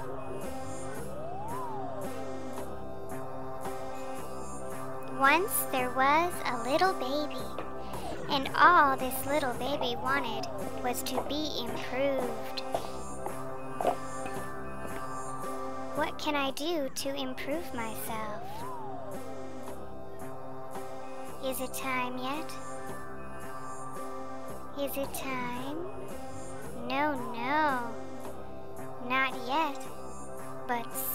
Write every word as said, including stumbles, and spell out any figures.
Once there was a little baby, and all this little baby wanted was to be improved. What can I do to improve myself? Is it time yet? Is it time? No, no, not yet, but